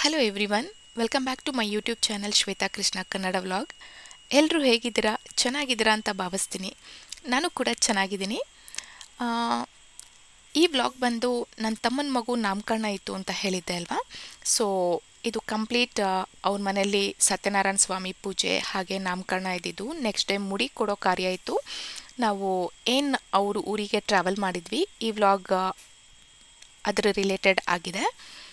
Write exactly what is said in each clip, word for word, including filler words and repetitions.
Hello everyone, welcome back to my YouTube channel Shweta Krishna Kannada vlog. ಎಲ್ಲರೂ ಹೇಗಿದ್ದೀರಾ? ಚೆನ್ನಾಗಿದ್ದೀರಾ ಅಂತ ಭಾವಿಸ್ತೀನಿ. ನಾನು ಕೂಡ ಚೆನ್ನಾಗಿದ್ದೀನಿ. ಆ, ಈ ವ್ಲಾಗ್ ಬಂದು ನನ್ನ ತಮ್ಮನ ಮಗು ನಾಮಕರಣ ಇತ್ತು ಅಂತ ಹೇಳಿದ್ದೆ ಅಲ್ವಾ. ಸೊ ಇದು ಕಂಪ್ಲೀಟ್ ಅವ್ರ ಮನೆಯಲ್ಲಿ ಸತ್ಯನಾರಾಯಣ ಸ್ವಾಮಿ ಪೂಜೆ ಹಾಗೆ ನಾಮಕರಣ ಇದ್ದಿದ್ದು. ನೆಕ್ಸ್ಟ್ ಡೇ ಮುಡಿ ಕೊಡೋ ಕಾರ್ಯ ಇತ್ತು. ನಾವು ಏನು ಅವ್ರ ಊರಿಗೆ ಟ್ರಾವೆಲ್ ಮಾಡಿದ್ವಿ, ಈ ವ್ಲಾಗ್ ಅದರ ರಿಲೇಟೆಡ್ ಆಗಿದೆ.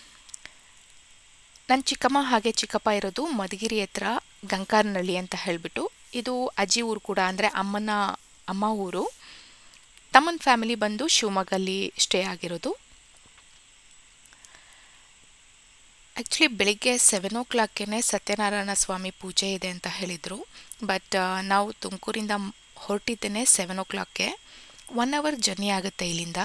ನನ್ನ ಚಿಕ್ಕಮ್ಮ ಹಾಗೆ ಚಿಕ್ಕಪ್ಪ ಇರೋದು ಮಧುಗಿರಿ ಹತ್ರ ಗಂಕಾರನಹಳ್ಳಿ ಅಂತ ಹೇಳಿಬಿಟ್ಟು. ಇದು ಅಜ್ಜಿ ಊರು ಕೂಡ, ಅಂದರೆ ಅಮ್ಮನ ಅಮ್ಮ ಊರು. ತಮ್ಮನ ಫ್ಯಾಮಿಲಿ ಬಂದು ಶಿವಮೊಗ್ಗಲ್ಲಿ ಸ್ಟೇ ಆಗಿರೋದು. ಆ್ಯಕ್ಚುಲಿ ಬೆಳಿಗ್ಗೆ ಸೆವೆನ್ ಓ ಕ್ಲಾಕ್ಗೆ ಸತ್ಯನಾರಾಯಣ ಸ್ವಾಮಿ ಪೂಜೆ ಇದೆ ಅಂತ ಹೇಳಿದರು. ಬಟ್ ನಾವು ತುಮಕೂರಿಂದ ಹೊರಟಿದ್ದೇನೆ ಸೆವೆನ್ ಓ ಕ್ಲಾಕ್ಗೆ. ಒನ್ ಅವರ್ ಜರ್ನಿ ಆಗುತ್ತೆ ಇಲ್ಲಿಂದ.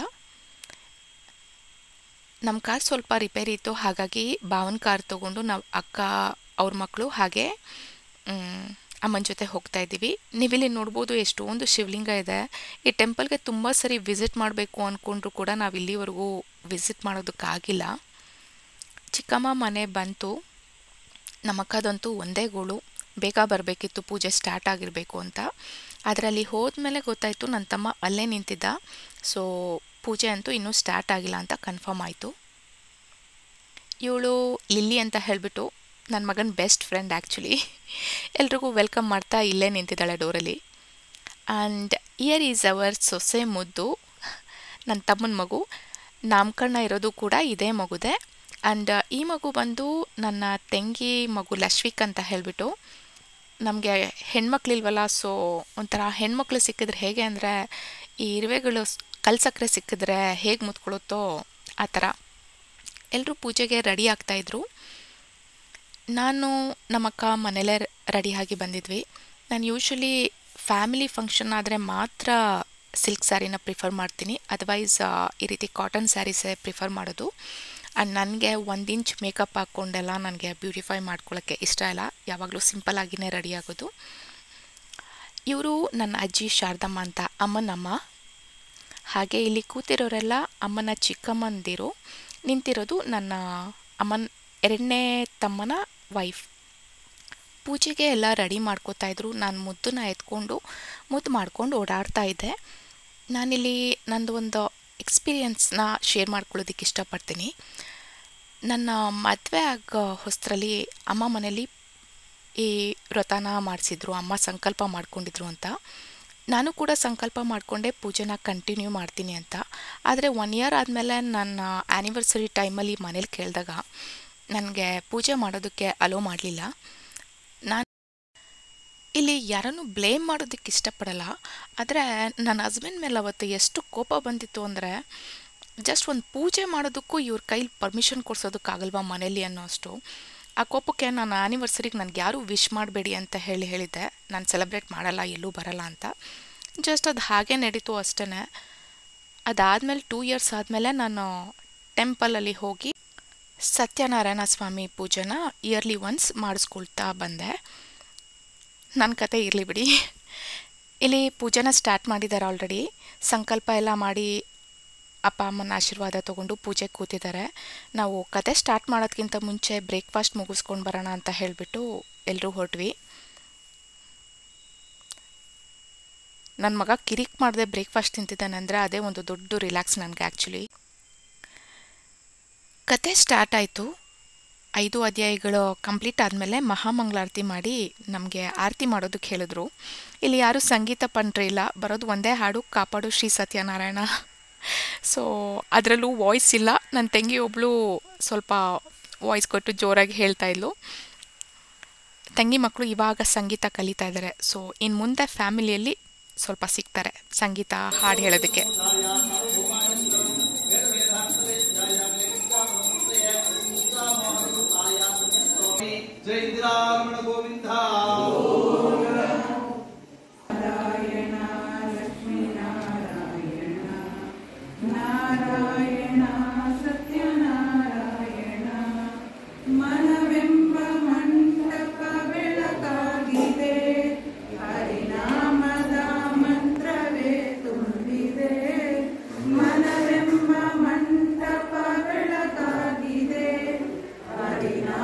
ನಮ್ಮ ಕಾರ್ ಸ್ವಲ್ಪ ರಿಪೇರಿ ಇತ್ತು, ಹಾಗಾಗಿ ಭಾವನ ಕಾರ್ ತೊಗೊಂಡು ನಾವು ಅಕ್ಕ ಅವ್ರ ಮಕ್ಕಳು ಹಾಗೆ ಅಮ್ಮನ ಜೊತೆ ಹೋಗ್ತಾ ಇದ್ದೀವಿ. ನೀವಿಲ್ಲಿ ನೋಡ್ಬೋದು ಎಷ್ಟೊಂದು ಶಿವಲಿಂಗ ಇದೆ. ಈ ಟೆಂಪಲ್ಗೆ ತುಂಬ ಸರಿ ವಿಸಿಟ್ ಮಾಡಬೇಕು ಅಂದ್ಕೊಂಡ್ರು ಕೂಡ ನಾವು ಇಲ್ಲಿವರೆಗೂ ವಿಸಿಟ್ ಮಾಡೋದಕ್ಕಾಗಿಲ್ಲ. ಚಿಕ್ಕಮ್ಮ ಮನೆ ಬಂತು. ನಮ್ಮ ಅಕ್ಕದಂತೂ ಒಂದೇ ಗೋಳು, ಬೇಗ ಬರಬೇಕಿತ್ತು, ಪೂಜೆ ಸ್ಟಾರ್ಟ್ ಆಗಿರಬೇಕು ಅಂತ. ಅದರಲ್ಲಿ ಹೋದ್ಮೇಲೆ ಗೊತ್ತಾಯಿತು ನನ್ನ ತಮ್ಮ ಅಲ್ಲೇ ನಿಂತಿದ್ದ. ಸೊ ಪೂಜೆ ಅಂತೂ ಇನ್ನೂ ಸ್ಟಾರ್ಟ್ ಆಗಿಲ್ಲ ಅಂತ ಕನ್ಫರ್ಮ್ ಆಯಿತು. ಇವಳು ಲಿಲ್ಲಿ ಅಂತ ಹೇಳಿಬಿಟ್ಟು ನನ್ನ ಮಗನ ಬೆಸ್ಟ್ ಫ್ರೆಂಡ್. ಆ್ಯಕ್ಚುಲಿ ಎಲ್ರಿಗೂ ವೆಲ್ಕಮ್ ಮಾಡ್ತಾ ಇಲ್ಲೇ ನಿಂತಿದ್ದಾಳೆ ಡೋರಲ್ಲಿ. ಆ್ಯಂಡ್ ಇಯರ್ ಈಸ್ ಅವರ್ ಸೊಸೆ ಮುದ್ದು, ನನ್ನ ತಮ್ಮನ ಮಗು. ನಾಮಕರಣ ಇರೋದು ಕೂಡ ಇದೇ ಮಗುದೆ. ಆ್ಯಂಡ್ ಈ ಮಗು ಬಂದು ನನ್ನ ತಂಗಿ ಮಗು ಲಶ್ವಿಕ್ ಅಂತ ಹೇಳಿಬಿಟ್ಟು. ನಮಗೆ ಹೆಣ್ಮಕ್ಳಿಲ್ವಲ್ಲ, ಸೊ ಒಂಥರ ಹೆಣ್ಮಕ್ಳು ಸಿಕ್ಕಿದ್ರೆ ಹೇಗೆ ಅಂದರೆ ಈ ಇರುವೆಗಳು ಕಲ್ಸಕ್ಕರೆ ಸಿಕ್ಕಿದ್ರೆ ಹೇಗೆ ಮುತ್ಕೊಳ್ಳುತ್ತೋ ಆ ಥರ. ಎಲ್ಲರೂ ಪೂಜೆಗೆ ರೆಡಿ ಆಗ್ತಾಯಿದ್ರು. ನಾನು ನಮ್ಮಕ್ಕ ಮನೇಲೇ ರೆಡಿಯಾಗಿ ಬಂದಿದ್ವಿ. ನಾನು ಯೂಶ್ವಲಿ ಫ್ಯಾಮಿಲಿ ಫಂಕ್ಷನ್ ಆದರೆ ಮಾತ್ರ ಸಿಲ್ಕ್ ಸ್ಯಾರಿನ ಪ್ರಿಫರ್ ಮಾಡ್ತೀನಿ, ಅದರ್ವೈಸ್ ಈ ರೀತಿ ಕಾಟನ್ ಸ್ಯಾರೀಸೇ ಪ್ರಿಫರ್ ಮಾಡೋದು. ಆ್ಯಂಡ್ ನನಗೆ ಒಂದು ಇಂಚ್ ಮೇಕಪ್ ಹಾಕ್ಕೊಂಡೆಲ್ಲ ನನಗೆ ಬ್ಯೂಟಿಫೈ ಮಾಡ್ಕೊಳ್ಳೋಕ್ಕೆ ಇಷ್ಟ ಇಲ್ಲ. ಯಾವಾಗಲೂ ಸಿಂಪಲ್ಲಾಗಿಯೇ ರೆಡಿ ಆಗೋದು. ಇವರು ನನ್ನ ಅಜ್ಜಿ ಶಾರದಮ್ಮ ಅಂತ, ಅಮ್ಮನಮ್ಮ. ಹಾಗೆ ಇಲ್ಲಿ ಕೂತಿರೋರೆಲ್ಲ ಅಮ್ಮನ ಚಿಕ್ಕಮ್ಮಂದಿರು. ನಿಂತಿರೋದು ನನ್ನ ಅಮ್ಮನ ಎರಡನೇ ತಮ್ಮನ ವೈಫ್. ಪೂಜೆಗೆ ಎಲ್ಲ ರೆಡಿ ಮಾಡ್ಕೋತಾಯಿದ್ರು. ನಾನು ಮುದ್ದನ್ನ ಎತ್ಕೊಂಡು ಮುದ್ದು ಮಾಡ್ಕೊಂಡು ಓಡಾಡ್ತಾ ಇದ್ದೆ. ನಾನಿಲ್ಲಿ ನಂದು ಒಂದು ಎಕ್ಸ್ಪೀರಿಯನ್ಸ್ನ ಶೇರ್ ಮಾಡ್ಕೊಳ್ಳೋದಕ್ಕೆ ಇಷ್ಟಪಡ್ತೀನಿ. ನನ್ನ ಮದುವೆ ಆಗೋ ಹೊಸರಲ್ಲಿ ಅಮ್ಮ ಮನೇಲಿ ಈ ವ್ರತನ ಮಾಡಿಸಿದ್ರು, ಅಮ್ಮ ಸಂಕಲ್ಪ ಮಾಡ್ಕೊಂಡಿದ್ರು ಅಂತ. ನಾನು ಕೂಡ ಸಂಕಲ್ಪ ಮಾಡಿಕೊಂಡೆ ಪೂಜೆನ ಕಂಟಿನ್ಯೂ ಮಾಡ್ತೀನಿ ಅಂತ. ಆದರೆ ಒನ್ ಇಯರ್ ಆದಮೇಲೆ ನನ್ನ ಆ್ಯನಿವರ್ಸರಿ ಟೈಮಲ್ಲಿ ಮನೇಲಿ ಕೇಳಿದಾಗ ನನಗೆ ಪೂಜೆ ಮಾಡೋದಕ್ಕೆ ಅಲೋ ಮಾಡಲಿಲ್ಲ. ನಾನು ಇಲ್ಲಿ ಯಾರನ್ನು ಬ್ಲೇಮ್ ಮಾಡೋದಕ್ಕೆ ಇಷ್ಟಪಡಲ್ಲ, ಆದರೆ ನನ್ನ ಹಸ್ಬೆಂಡ್ ಮೇಲೆ ಅವತ್ತು ಎಷ್ಟು ಕೋಪ ಬಂದಿತ್ತು ಅಂದರೆ, ಜಸ್ಟ್ ಒಂದು ಪೂಜೆ ಮಾಡೋದಕ್ಕೂ ಇವ್ರ ಕೈಲಿ ಪರ್ಮಿಷನ್ ಕೊಡ್ಸೋದಕ್ಕಾಗಲ್ವಾ ಮನೇಲಿ ಅನ್ನೋ ಅಷ್ಟು. ಆ ಕೋಪಕ್ಕೆ ನಾನು ಆ್ಯನಿವರ್ಸರಿಗೆ ನನಗೆ ಯಾರೂ ವಿಶ್ ಮಾಡಬೇಡಿ ಅಂತ ಹೇಳಿ ಹೇಳಿದ್ದೆ. ನಾನು ಸೆಲೆಬ್ರೇಟ್ ಮಾಡಲ್ಲ, ಎಲ್ಲೂ ಬರಲ್ಲ ಅಂತ. ಜಸ್ಟ್ ಅದು ಹಾಗೆ ನಡೀತು ಅಷ್ಟೇ. ಅದಾದಮೇಲೆ ಟೂ ಇಯರ್ಸ್ ಆದಮೇಲೆ ನಾನು ಟೆಂಪಲಲ್ಲಿ ಹೋಗಿ ಸತ್ಯನಾರಾಯಣ ಸ್ವಾಮಿ ಪೂಜೆನ ಇಯರ್ಲಿ ಒನ್ಸ್ ಮಾಡಿಸ್ಕೊಳ್ತಾ ಬಂದೆ. ನನ್ನ ಕತೆ ಇರಲಿ ಬಿಡಿ. ಇಲ್ಲಿ ಪೂಜೆನ ಸ್ಟಾರ್ಟ್ ಮಾಡಿದ್ದಾರೆ ಆಲ್ರೆಡಿ. ಸಂಕಲ್ಪ ಎಲ್ಲ ಮಾಡಿ ಅಪ್ಪ ಅಮ್ಮನ ಆಶೀರ್ವಾದ ತೊಗೊಂಡು ಪೂಜೆಗೆ ಕೂತಿದ್ದಾರೆ. ನಾವು ಕತೆ ಸ್ಟಾರ್ಟ್ ಮಾಡೋದಕ್ಕಿಂತ ಮುಂಚೆ ಬ್ರೇಕ್ಫಾಸ್ಟ್ ಮುಗಿಸ್ಕೊಂಡು ಬರೋಣ ಅಂತ ಹೇಳಿಬಿಟ್ಟು ಎಲ್ಲರೂ ಹೊರಟ್ವಿ. ನನ್ನ ಮಗ ಕಿರಿಕ್ ಮಾಡದೆ ಬ್ರೇಕ್ಫಾಸ್ಟ್ ತಿಂತಿದ್ದಾನೆ ಅಂದರೆ ಅದೇ ಒಂದು ದೊಡ್ಡ ರಿಲ್ಯಾಕ್ಸ್ ನನಗೆ. ಆ್ಯಕ್ಚುಲಿ ಕತೆ ಸ್ಟಾರ್ಟ್ ಆಯಿತು. ಐದು ಅಧ್ಯಾಯಗಳು ಕಂಪ್ಲೀಟ್ ಆದಮೇಲೆ ಮಹಾಮಂಗಳಾರತಿ ಮಾಡಿ ನಮಗೆ ಆರತಿ ಮಾಡೋದಕ್ಕೆ ಹೇಳಿದ್ರು. ಇಲ್ಲಿ ಯಾರೂ ಸಂಗೀತ ಪಂಡ್ರೆ ಇಲ್ಲ, ಬರೋದು ಒಂದೇ ಹಾಡು, ಕಾಪಾಡು ಶ್ರೀ ಸತ್ಯನಾರಾಯಣ. ಸೊ ಅದರಲ್ಲೂ ವಾಯ್ಸ್ ಇಲ್ಲ. ನನ್ನ ತಂಗಿ ಒಬ್ಬಳು ಸ್ವಲ್ಪ ವಾಯ್ಸ್ ಕೊಟ್ಟು ಜೋರಾಗಿ ಹೇಳ್ತಾ ಇದ್ಲು. ತಂಗಿ ಮಕ್ಕಳು ಇವಾಗ ಸಂಗೀತ ಕಲಿತಾ ಇದ್ದಾರೆ. ಸೊ ಇನ್ನು ಮುಂದೆ ಫ್ಯಾಮಿಲಿಯಲ್ಲಿ ಸ್ವಲ್ಪ ಸಿಗ್ತಾರೆ ಸಂಗೀತ ಹಾಡು ಹೇಳೋದಕ್ಕೆ. ಹರಿನಾಮ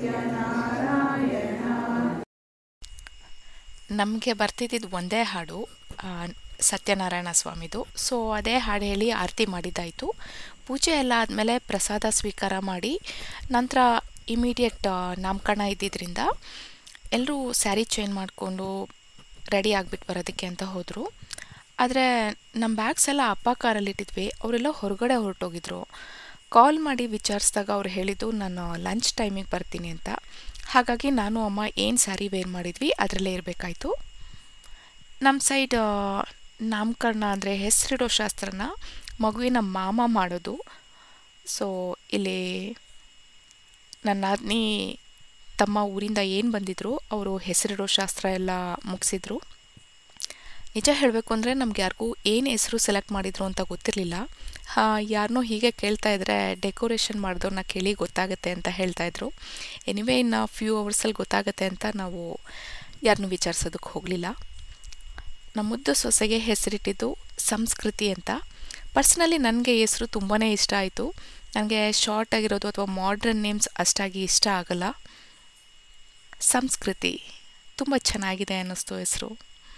ನಮಗೆ ಬರ್ತಿದ್ದಿದ್ದು ಒಂದೇ ಹಾಡು, ಆ, ಸತ್ಯನಾರಾಯಣ ಸ್ವಾಮಿದು. ಸೊ ಅದೇ ಹಾಡು ಹೇಳಿ ಆರತಿ ಮಾಡಿದ್ದಾಯಿತು. ಪೂಜೆ ಎಲ್ಲ ಆದಮೇಲೆ ಪ್ರಸಾದ ಸ್ವೀಕಾರ ಮಾಡಿ ನಂತರ ಇಮಿಡಿಯೇಟ್ ನಾಮಕರಣ ಇದ್ದಿದ್ದರಿಂದ ಎಲ್ಲರೂ ಸ್ಯಾರಿ ಚೇಂಜ್ ಮಾಡಿಕೊಂಡು ರೆಡಿ ಆಗಿಬಿಟ್ಟು ಬರೋದಕ್ಕೆ ಅಂತ ಹೋದರು. ಆದರೆ ನಮ್ಮ ಬ್ಯಾಗ್ಸ್ ಎಲ್ಲ ಅಪ್ಪ ಕಾರಲ್ಲಿ ಇಟ್ಟಿದ್ವಿ, ಅವರೆಲ್ಲ ಹೊರಗಡೆ ಹೊರಟೋಗಿದ್ರು. ಕಾಲ್ ಮಾಡಿ ವಿಚಾರಿಸಿದಾಗ ಅವ್ರು ಹೇಳಿದ್ದು ನಾನು ಲಂಚ್ ಟೈಮಿಗೆ ಬರ್ತೀನಿ ಅಂತ. ಹಾಗಾಗಿ ನಾನು ಅಮ್ಮ ಏನು ಸ್ಯಾರಿ ವೇರ್ ಮಾಡಿದ್ವಿ ಅದರಲ್ಲೇ ಇರಬೇಕಾಯ್ತು. ನಮ್ಮ ಸೈಡ್ ನಾಮಕರಣ ಅಂದರೆ ಹೆಸರಿಡೋ ಶಾಸ್ತ್ರನ ಮಗುವಿನ ಮಾಮ ಮಾಡೋದು. ಸೊ ಇಲ್ಲಿ ನನ್ನ ನಾದಿನಿ ತಮ್ಮ ಊರಿಂದ ಏನು ಬಂದಿದ್ರು ಅವರು ಹೆಸರಿಡೋ ಶಾಸ್ತ್ರ ಎಲ್ಲ ಮುಗಿಸಿದ್ರು. ನಿಜ ಹೇಳಬೇಕು ಅಂದರೆ ನಮ್ಗೆ ಯಾರಿಗೂ ಏನು ಹೆಸರು ಸೆಲೆಕ್ಟ್ ಮಾಡಿದ್ರು ಅಂತ ಗೊತ್ತಿರಲಿಲ್ಲ. ಯಾರನ್ನೋ ಹೀಗೆ ಕೇಳ್ತಾ ಇದ್ರೆ ಡೆಕೋರೇಷನ್ ಮಾಡಿದವ್ರನ್ನ ಕೇಳಿ ಗೊತ್ತಾಗುತ್ತೆ ಅಂತ ಹೇಳ್ತಾಯಿದ್ರು. ಎನಿವೇ ಇನ್ನು ಫ್ಯೂ ಅವರ್ಸಲ್ಲಿ ಗೊತ್ತಾಗುತ್ತೆ ಅಂತ ನಾವು ಯಾರನ್ನೂ ವಿಚಾರಿಸೋದಕ್ಕೆ ಹೋಗಲಿಲ್ಲ. ನಮ್ಮ ಮುದ್ದು ಸೊಸೆಗೆ ಹೆಸರಿಟ್ಟಿದ್ದು ಸಂಸ್ಕೃತಿ ಅಂತ. ಪರ್ಸ್ನಲಿ ನನಗೆ ಹೆಸರು ತುಂಬಾ ಇಷ್ಟ ಆಯಿತು. ನನಗೆ ಶಾರ್ಟ್ ಆಗಿರೋದು ಅಥವಾ ಮಾಡ್ರನ್ ನೇಮ್ಸ್ ಅಷ್ಟಾಗಿ ಇಷ್ಟ ಆಗಲ್ಲ. ಸಂಸ್ಕೃತಿ ತುಂಬ ಚೆನ್ನಾಗಿದೆ ಅನ್ನಿಸ್ತು ಹೆಸರು.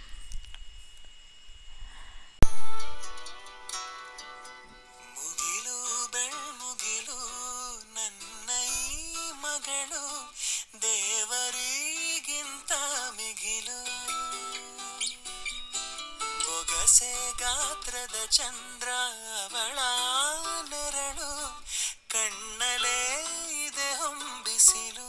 ಗಾತ್ರದ ಚಂದ್ರ ಅವಳ ನೆರಳು ಕಣ್ಣಲೇ ಇದೆ ಹೊಂಬಿಸಿಲು.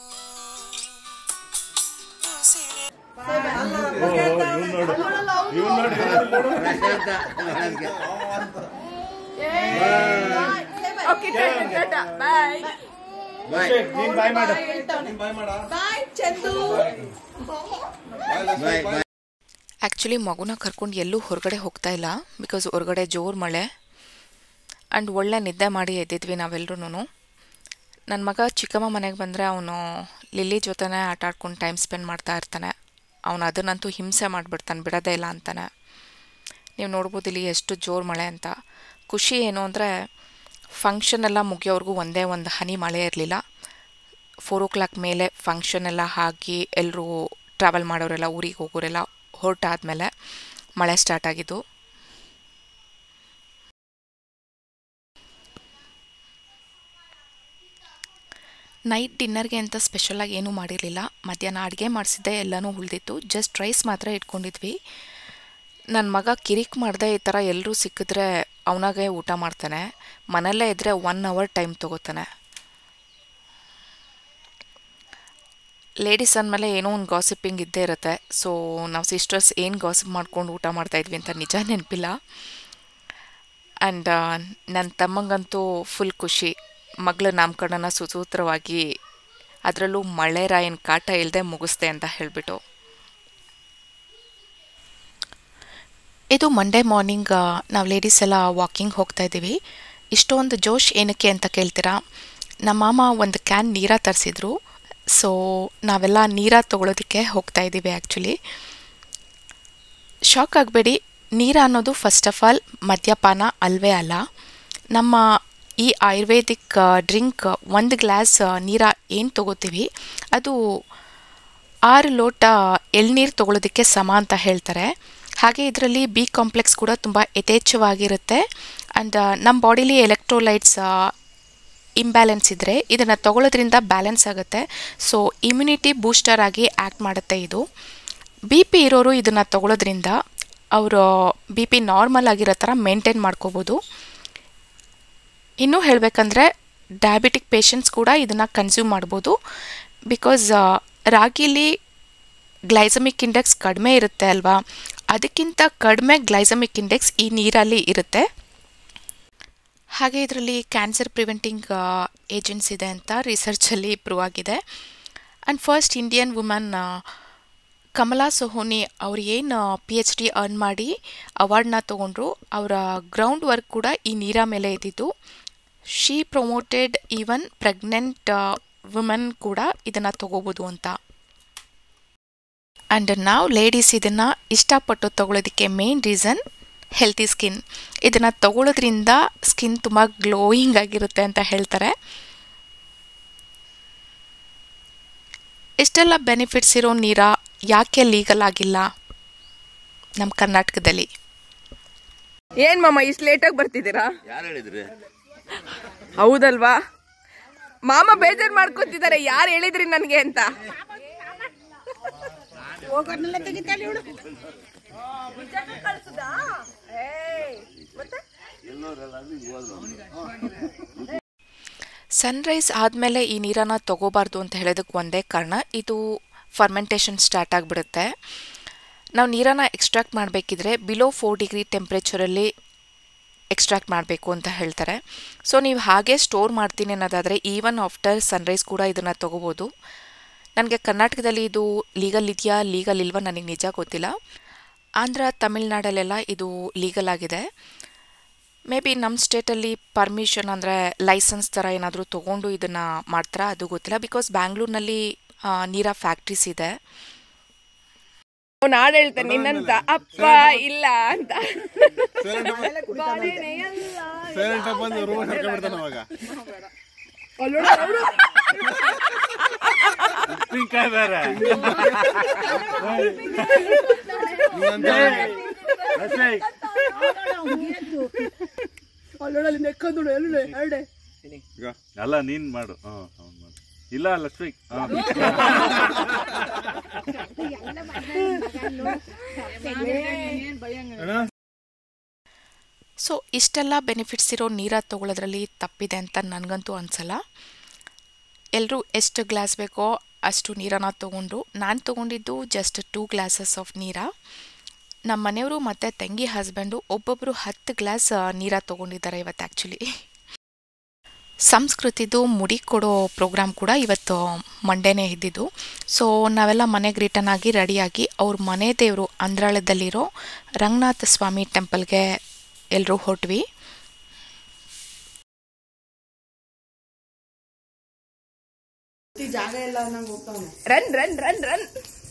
ಆ್ಯಕ್ಚುಲಿ ಮಗುನ ಕರ್ಕೊಂಡು ಎಲ್ಲೂ ಹೊರಗಡೆ ಹೋಗ್ತಾ ಇಲ್ಲ, ಬಿಕಾಸ್ ಹೊರಗಡೆ ಜೋರು ಮಳೆ ಆ್ಯಂಡ್ ಒಳ್ಳೆ ನಿದ್ದೆ ಮಾಡಿ ಎದ್ದಿದ್ವಿ ನಾವೆಲ್ಲರೂ. ನನ್ನ ಮಗ ಚಿಕ್ಕಮ್ಮ ಮನೆಗೆ ಬಂದರೆ ಅವನು ಲಿಲ್ಲಿ ಜೊತೆನೇ ಆಟ ಆಡ್ಕೊಂಡು ಟೈಮ್ ಸ್ಪೆಂಡ್ ಮಾಡ್ತಾ ಇರ್ತಾನೆ. ಅವನು ಅದನ್ನಂತೂ ಹಿಂಸೆ ಮಾಡಿಬಿಡ್ತಾನೆ, ಬಿಡೋದೇ ಇಲ್ಲ ಅಂತಾನೆ. ನೀವು ನೋಡ್ಬೋದು ಇಲ್ಲಿ ಎಷ್ಟು ಜೋರು ಮಳೆ ಅಂತ. ಖುಷಿ ಏನು ಅಂದರೆ ಫಂಕ್ಷನ್ ಎಲ್ಲ ಮುಗಿಯೋವರೆಗೂ ಒಂದೇ ಒಂದು ಹನಿ ಮಳೆ ಇರಲಿಲ್ಲ. Four o'clock function ಎಲ್ಲ ಆಗಿ ಎಲ್ಲರೂ ಟ್ರಾವೆಲ್ ಮಾಡೋರೆಲ್ಲ ಊರಿಗೆ ಹೋಗೋರೆಲ್ಲ ಹೊರಟಾದ್ಮೇಲೆ ಮಳೆ ಸ್ಟಾರ್ಟ್ ಆಗಿದ್ದು. ನೈಟ್ ಡಿನ್ನರ್ಗೆ ಅಂತ ಸ್ಪೆಷಲಾಗಿ ಏನೂ ಮಾಡಿರಲಿಲ್ಲ. ಮಧ್ಯಾಹ್ನ ಅಡುಗೆ ಮಾಡಿಸಿದ್ದೆ ಎಲ್ಲನೂ ಉಳಿದಿತ್ತು. ಜಸ್ಟ್ ರೈಸ್ ಮಾತ್ರ ಇಟ್ಕೊಂಡಿದ್ವಿ. ನನ್ನ ಮಗ ಕಿರಿಕ್ ಮಾಡಿದೆ ಈ ಥರ ಎಲ್ಲರೂ ಸಿಕ್ಕಿದ್ರೆ ಅವನಾಗೆ ಊಟ ಮಾಡ್ತಾನೆ. ಮನೆಯಲ್ಲೇ ಇದ್ದರೆ ಒನ್ ಅವರ್ ಟೈಮ್ ತೊಗೋತಾನೆ. ಲೇಡೀಸ್ ಅಂದಮೇಲೆ ಏನೋ ಒಂದು ಗಾಸಿಪ್ಪಿಂಗ್ ಇದ್ದೇ ಇರುತ್ತೆ. ಸೊ ನಾವು ಸಿಸ್ಟರ್ಸ್ ಏನು ಗಾಸಿಪ್ ಮಾಡ್ಕೊಂಡು ಊಟ ಮಾಡ್ತಾಯಿದ್ವಿ ಅಂತ ನಿಜ ನೆನಪಿಲ್ಲ. ಆ್ಯಂಡ್ ನನ್ನ ತಮ್ಮಂಗಂತೂ ಫುಲ್ ಖುಷಿ, ಮಗಳ ನಾಮಕರಣನ ಸುಸೂತ್ರವಾಗಿ ಅದರಲ್ಲೂ ಮಳೆ ರಾಯನ ಕಾಟ ಇಲ್ಲದೆ ಮುಗಿಸ್ದೆ ಅಂತ ಹೇಳಿಬಿಟ್ಟು. ಇದು ಮಂಡೇ ಮಾರ್ನಿಂಗ್ ನಾವು ಲೇಡೀಸ್ ಎಲ್ಲ ವಾಕಿಂಗ್ ಹೋಗ್ತಾಯಿದ್ದೀವಿ. ಇಷ್ಟೊಂದು ಜೋಶ್ ಏನಕ್ಕೆ ಅಂತ ಕೇಳ್ತೀರಾ? ನಮ್ಮ ಮಾಮ ಒಂದು ಕ್ಯಾನ್ ನೀರ ತರಿಸಿದ್ರು. ಸೊ ನಾವೆಲ್ಲ ನೀರ ತೊಗೊಳೋದಕ್ಕೆ ಹೋಗ್ತಾ ಇದ್ದೀವಿ. ಆ್ಯಕ್ಚುಲಿ ಶಾಕ್ ಆಗಬೇಡಿ, ನೀರು ಅನ್ನೋದು ಫಸ್ಟ್ ಆಫ್ ಆಲ್ ಮದ್ಯಪಾನ ಅಲ್ವೇ ಅಲ್ಲ. ನಮ್ಮ ಈ ಆಯುರ್ವೇದಿಕ್ ಡ್ರಿಂಕ್ ಒಂದು ಗ್ಲಾಸ್ ನೀರ ಏನು ತೊಗೋತೀವಿ ಅದು ಆರು ಲೋಟ ಎಳ್ನೀರು ತೊಗೊಳೋದಕ್ಕೆ ಸಮ ಅಂತ ಹೇಳ್ತಾರೆ. ಹಾಗೆ ಇದರಲ್ಲಿ ಬಿ ಕಾಂಪ್ಲೆಕ್ಸ್ ಕೂಡ ತುಂಬ ಯಥೇಚ್ಛವಾಗಿರುತ್ತೆ. ಆ್ಯಂಡ್ ನಮ್ಮ ಬಾಡಿಲಿ ಎಲೆಕ್ಟ್ರೋಲೈಟ್ಸ್ ಇಂಬ್ಯಾಲೆನ್ಸ್ ಇದ್ದರೆ ಇದನ್ನು ತೊಗೊಳೋದ್ರಿಂದ ಬ್ಯಾಲೆನ್ಸ್ ಆಗುತ್ತೆ. ಸೊ ಇಮ್ಯುನಿಟಿ ಬೂಸ್ಟರ್ ಆಗಿ ಆ್ಯಕ್ಟ್ ಮಾಡುತ್ತೆ ಇದು. ಬಿ ಪಿ ಇರೋರು ಇದನ್ನು ತೊಗೊಳೋದ್ರಿಂದ ಅವರು ಬಿ ಪಿ ನಾರ್ಮಲ್ ಆಗಿರೋ ಥರ ಮೇಂಟೈನ್ ಮಾಡ್ಕೋಬೋದು. ಇನ್ನೂ ಹೇಳಬೇಕಂದ್ರೆ ಡಯಾಬಿಟಿಕ್ ಪೇಷಂಟ್ಸ್ ಕೂಡ ಇದನ್ನು ಕನ್ಸ್ಯೂಮ್ ಮಾಡ್ಬೋದು. ಬಿಕಾಸ್ ರಾಗಿಲಿ ಗ್ಲೈಸಮಿಕ್ ಇಂಡೆಕ್ಸ್ ಕಡಿಮೆ ಇರುತ್ತೆ ಅಲ್ವಾ, ಅದಕ್ಕಿಂತ ಕಡಿಮೆ ಗ್ಲೈಸಮಿಕ್ ಇಂಡೆಕ್ಸ್ ಈ ನೀರಲ್ಲಿ ಇರುತ್ತೆ. ಹಾಗೆ ಇದರಲ್ಲಿ ಕ್ಯಾನ್ಸರ್ ಪ್ರಿವೆಂಟಿಂಗ್ ಏಜೆಂಟ್ಸ್ ಇದೆ ಅಂತ ರಿಸರ್ಚಲ್ಲಿ ಪ್ರೂವ್ ಆಗಿದೆ. And first Indian woman Kamala Sohoni ಅವ್ರು ಏನು ಪಿ ಎಚ್ ಡಿ ಅರ್ನ್ ಮಾಡಿ ಅವಾರ್ಡ್ನ ತೊಗೊಂಡ್ರು, ಅವರ ಗ್ರೌಂಡ್ ವರ್ಕ್ ಕೂಡ ಈ ನೀರ ಮೇಲೆ ಇದ್ದಿದ್ದು. She promoted even pregnant women ಕೂಡ ಇದನ್ನು ತೊಗೋಬೋದು ಅಂತ. ಆ್ಯಂಡ್ ನಾವು ಲೇಡೀಸ್ ಇದನ್ನು ಇಷ್ಟಪಟ್ಟು ತೊಗೊಳೋದಕ್ಕೆ ಮೇನ್ ರೀಸನ್ ಹೆಲ್ತಿ ಸ್ಕಿನ್. ಇದನ್ನು ತೊಗೊಳೋದ್ರಿಂದ ಸ್ಕಿನ್ ತುಂಬ ಗ್ಲೋಯಿಂಗ್ ಆಗಿರುತ್ತೆ ಅಂತ ಹೇಳ್ತಾರೆ. ಇಷ್ಟೆಲ್ಲ ಬೆನಿಫಿಟ್ಸ್ ಇರೋ ನೀರ ಯಾಕೆ ಲೀಗಲ್ ಆಗಿಲ್ಲ ನಮ್ಮ ಕರ್ನಾಟಕದಲ್ಲಿ? ಏನ್ ಮಾಮ ಇಷ್ಟು ಲೇಟಾಗಿ ಬರ್ತಿದ್ದೀರಾ? ಯಾರು ಹೇಳಿದ್ರಿ? ಹೌದಲ್ವಾ ಮಾಮ ಬೇಜಾರ್ ಮಾಡ್ಕೊತಿದ್ದಾರೆ. ಯಾರು ಹೇಳಿದ್ರಿ ನನ್ಗೆ ಅಂತ? ಸನ್ರೈಸ್ ಆದಮೇಲೆ ಈ ನೀರನ್ನು ತಗೋಬಾರ್ದು ಅಂತ ಹೇಳೋದಕ್ಕೆ ಒಂದೇ ಕಾರಣ, ಇದು ಫರ್ಮೆಂಟೇಷನ್ ಸ್ಟಾರ್ಟ್ ಆಗಿಬಿಡುತ್ತೆ. ನಾವು ನೀರನ್ನು ಎಕ್ಸ್ಟ್ರಾಕ್ಟ್ ಮಾಡಬೇಕಿದ್ರೆ ಬಿಲೋ ಫೋರ್ ಡಿಗ್ರಿ ಟೆಂಪ್ರೇಚರಲ್ಲಿ ಎಕ್ಸ್ಟ್ರಾಕ್ಟ್ ಮಾಡಬೇಕು ಅಂತ ಹೇಳ್ತಾರೆ. ಸೊ ನೀವು ಹಾಗೆ ಸ್ಟೋರ್ ಮಾಡ್ತೀನಿ ಅನ್ನೋದಾದರೆ ಈವನ್ ಆಫ್ಟರ್ ಸನ್ರೈಸ್ ಕೂಡ ಇದನ್ನು ತೊಗೋಬೋದು. ನನಗೆ ಕರ್ನಾಟಕದಲ್ಲಿ ಇದು ಲೀಗಲ್ ಇದೆಯಾ ಲೀಗಲ್ ಇಲ್ವಾ ನನಗೆ ನಿಜ ಗೊತ್ತಿಲ್ಲ. ಆಂಧ್ರ ತಮಿಳ್ನಾಡಲ್ಲೆಲ್ಲ ಇದು ಲೀಗಲ್ ಆಗಿದೆ. ಮೇ ಬಿ ನಮ್ಮ ಸ್ಟೇಟಲ್ಲಿ ಪರ್ಮಿಷನ್ ಅಂದರೆ ಲೈಸೆನ್ಸ್ ಥರ ಏನಾದರೂ ತೊಗೊಂಡು ಇದನ್ನು ಮಾಡ್ತಾರಾ ಅದು ಗೊತ್ತಿಲ್ಲ. ಬಿಕಾಸ್ ಬ್ಯಾಂಗ್ಳೂರಿನಲ್ಲಿ ನೀರ ಫ್ಯಾಕ್ಟ್ರೀಸ್ ಇದೆ. ನಾಡು ಹೇಳ್ತಾನೆ ನಿನ್ನಂತ ಅಪ್ಪ ಇಲ್ಲ ಅಂತ. ಅಲ್ಲ ನೀನ್ ಮಾಡು. ಇಲ್ಲ ಲಕ್ಷ್ಮಿ ಸೊ ಇಷ್ಟೆಲ್ಲ ಬೆನಿಫಿಟ್ಸ್ ಇರೋ ನೀರ ತೊಗೊಳೋದ್ರಲ್ಲಿ ತಪ್ಪಿದೆ ಅಂತ ನನಗಂತೂ ಅನಿಸಲ್ಲ. ಎಲ್ಲರೂ ಎಷ್ಟು ಗ್ಲಾಸ್ ಬೇಕೋ ಅಷ್ಟು ನೀರನ್ನು ತೊಗೊಂಡ್ರು. ನಾನು ತೊಗೊಂಡಿದ್ದು ಜಸ್ಟ್ ಟೂ ಗ್ಲಾಸಸ್ ಆಫ್ ನೀರ. ನಮ್ಮ ಮನೆಯವರು ಮತ್ತು ತಂಗಿ ಹಸ್ಬೆಂಡು ಒಬ್ಬೊಬ್ಬರು ಹತ್ತು ಗ್ಲಾಸ್ ನೀರ ತೊಗೊಂಡಿದ್ದಾರೆ ಇವತ್ತು. ಆ್ಯಕ್ಚುಲಿ ಸಂಸ್ಕೃತಿದು ಮುಡಿ ಕೊಡೋ ಪ್ರೋಗ್ರಾಮ್ ಕೂಡ ಇವತ್ತು ಮಂಡೇನೇ ಇದ್ದಿದ್ದು. ಸೊ ನಾವೆಲ್ಲ ಮನೆಗೆ ರಿಟರ್ನ್ ಆಗಿ ರೆಡಿಯಾಗಿ ಅವ್ರ ಮನೆ ದೇವರು ಅಂದ್ರಾಳದಲ್ಲಿರೋ ರಂಗನಾಥ ಸ್ವಾಮಿ ಟೆಂಪಲ್ಗೆ ಎಲ್ಲರೂ ಹೊರಟ್ವಿ. ರನ್ ರನ್ ರನ್ ರನ್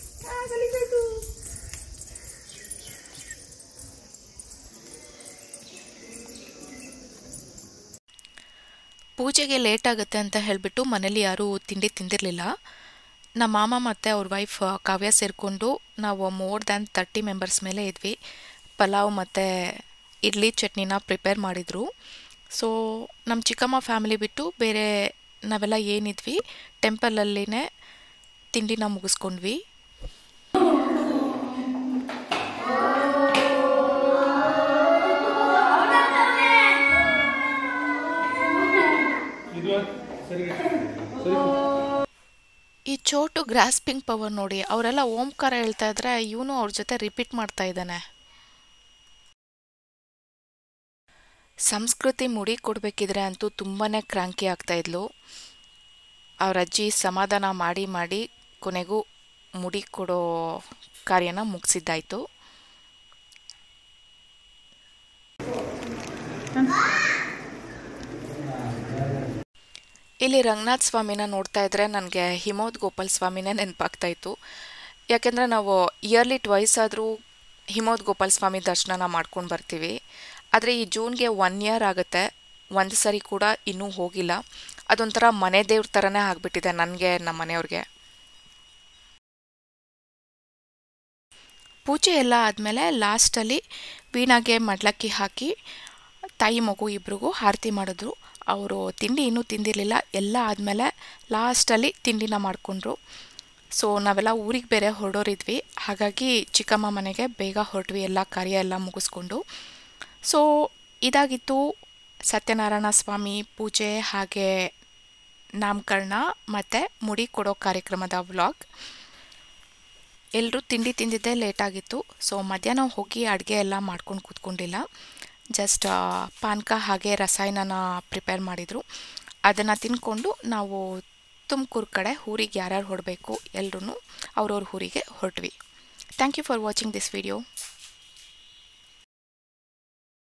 ಪೂಜೆಗೆ ಲೇಟ್ ಆಗುತ್ತೆ ಅಂತ ಹೇಳಿಬಿಟ್ಟು ಮನೇಲಿ ಯಾರೂ ತಿಂಡಿ ತಿಂದಿರಲಿಲ್ಲ. ನಮ್ಮ ಮಾಮ ಮತ್ತು ಅವ್ರ ವೈಫ್ ಕಾವ್ಯ ಸೇರಿಕೊಂಡು ನಾವು ಮೋರ್ ದ್ಯಾನ್ ತರ್ಟಿ ಮೆಂಬರ್ಸ್ ಮೇಲೆ ಇದ್ವಿ. ಪಲಾವ್ ಮತ್ತು ಇಡ್ಲಿ ಚಟ್ನಿನ ಪ್ರಿಪೇರ್ ಮಾಡಿದರು. ಸೊ ನಮ್ಮ ಚಿಕ್ಕಮ್ಮ ಫ್ಯಾಮಿಲಿ ಬಿಟ್ಟು ಬೇರೆ ನಾವೆಲ್ಲ ಏನಿದ್ವಿ ಟೆಂಪಲಲ್ಲಿನೇ ತಿಂಡಿನ ಮುಗಿಸ್ಕೊಂಡ್ವಿ. ಈ ಚೋಟು ಗ್ರಾಸ್ಪಿಂಗ್ ಪವರ್ ನೋಡಿ, ಅವರೆಲ್ಲ ಓಂಕಾರ ಹೇಳ್ತಾ ಇದ್ರೆ ಇವನು ಅವ್ರ ಜೊತೆ ರಿಪೀಟ್ ಮಾಡ್ತಾ ಇದ್ದಾನೆ. ಸಂಸ್ಕೃತಿ ಮುಡಿ ಕೊಡಬೇಕಿದ್ರೆ ಅಂತೂ ತುಂಬಾ ಕ್ರಾಂಕಿ ಆಗ್ತಾಯಿದ್ಲು. ಅವ್ರ ಅಜ್ಜಿ ಸಮಾಧಾನ ಮಾಡಿ ಮಾಡಿ ಕೊನೆಗೂ ಮುಡಿ ಕೊಡೋ ಕಾರ್ಯನ ಮುಗಿಸಿದ್ದಾಯಿತು. ಇಲ್ಲಿ ರಂಗನಾಥ ಸ್ವಾಮಿನ ನೋಡ್ತಾ ಇದ್ರೆ ನನಗೆ ಹಿಮೋದ್ ಗೋಪಾಲ್ ಸ್ವಾಮಿನೇ ನೆನಪಾಗ್ತಾಯಿತ್ತು. ಯಾಕೆಂದರೆ ನಾವು ಇಯರ್ಲಿ ಟ್ವೈಸ್ ಆದರೂ ಹಿಮೋದ್ ಗೋಪಾಲ್ ಸ್ವಾಮಿ ದರ್ಶನನ ಮಾಡ್ಕೊಂಡು ಬರ್ತೀವಿ. ಆದರೆ ಈ ಜೂನ್ಗೆ ಒನ್ ಇಯರ್ ಆಗುತ್ತೆ, ಒಂದು ಸರಿ ಕೂಡ ಇನ್ನೂ ಹೋಗಿಲ್ಲ. ಅದೊಂಥರ ಮನೆ ದೇವ್ರ ಥರನೇ ಆಗಿಬಿಟ್ಟಿದೆ ನನಗೆ, ನಮ್ಮ ಮನೆಯವ್ರಿಗೆ. ಪೂಜೆ ಎಲ್ಲ ಆದಮೇಲೆ ಲಾಸ್ಟಲ್ಲಿ ವೀಣಾಗೆ ಮಡ್ಲಕ್ಕಿ ಹಾಕಿ ತಾಯಿ ಮಗು ಇಬ್ರಿಗೂ ಆರತಿ ಮಾಡಿದ್ರು. ಅವರು ತಿಂಡಿ ಇನ್ನೂ ತಿಂದಿರಲಿಲ್ಲ. ಎಲ್ಲ ಆದಮೇಲೆ ಲಾಸ್ಟಲ್ಲಿ ತಿಂಡಿನ ಮಾಡಿಕೊಂಡ್ರು. ಸೊ ನಾವೆಲ್ಲ ಊರಿಗೆ ಬೇರೆ ಹೊರಡೋರಿದ್ವಿ, ಹಾಗಾಗಿ ಚಿಕ್ಕಮ್ಮ ಮನೆಗೆ ಬೇಗ ಹೊರಟ್ವಿ ಎಲ್ಲ ಕಾರ್ಯ ಎಲ್ಲ ಮುಗಿಸ್ಕೊಂಡು. ಸೊ ಇದಾಗಿತ್ತು ಸತ್ಯನಾರಾಯಣ ಸ್ವಾಮಿ ಪೂಜೆ ಹಾಗೆ ನಾಮಕರಣ ಮತ್ತು ಮುಡಿ ಕೊಡೋ ಕಾರ್ಯಕ್ರಮದ ವ್ಲಾಗ್. ಎಲ್ಲರೂ ತಿಂಡಿ ತಿಂದಿದ್ದೇ ಲೇಟಾಗಿತ್ತು. ಸೊ ಮಧ್ಯಾಹ್ನ ಹೋಗಿ ಅಡುಗೆ ಎಲ್ಲ ಮಾಡ್ಕೊಂಡು ಕೂತ್ಕೊಂಡಿಲ್ಲ. ಜಸ್ಟ್ ಪಾನಕ ಹಾಗೆ ರಸಾಯನನ ಪ್ರಿಪೇರ್ ಮಾಡಿದರು. ಅದನ್ನು ತಿನ್ಕೊಂಡು ನಾವು ತುಮಕೂರು ಕಡೆ ಊರಿಗೆ ಯಾರ್ಯಾರು ಹೊರಡಬೇಕು ಎಲ್ಲರೂ ಅವ್ರವ್ರ ಊರಿಗೆ ಹೊರಟ್ವಿ. Thank you for watching this video.